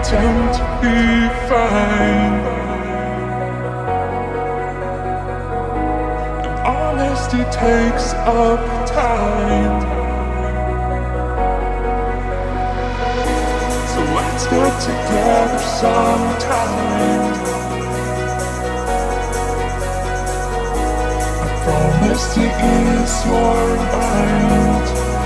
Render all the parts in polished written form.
pretend to be fine. And honesty takes up time. So let's get together sometime. I promise to ease your mind.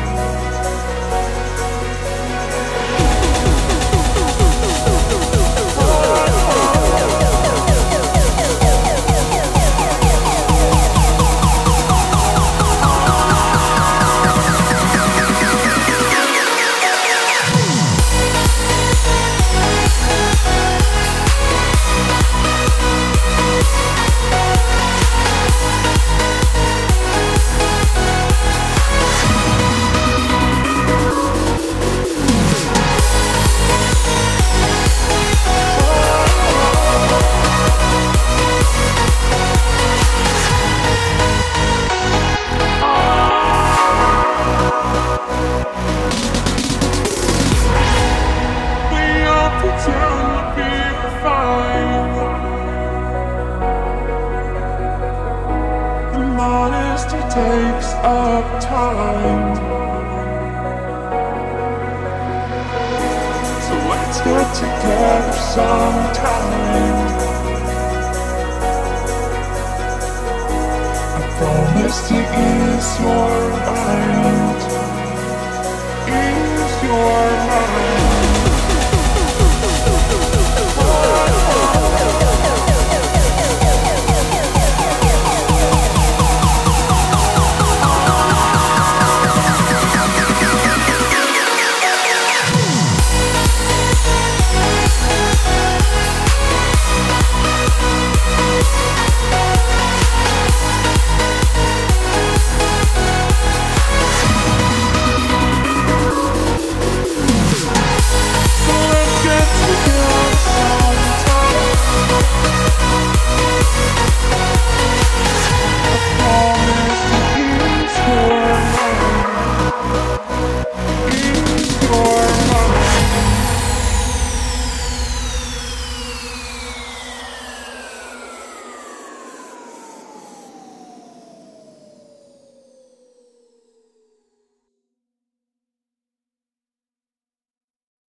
Takes up time. So let's get together sometime. I promise to ease your mind. Ease your mind.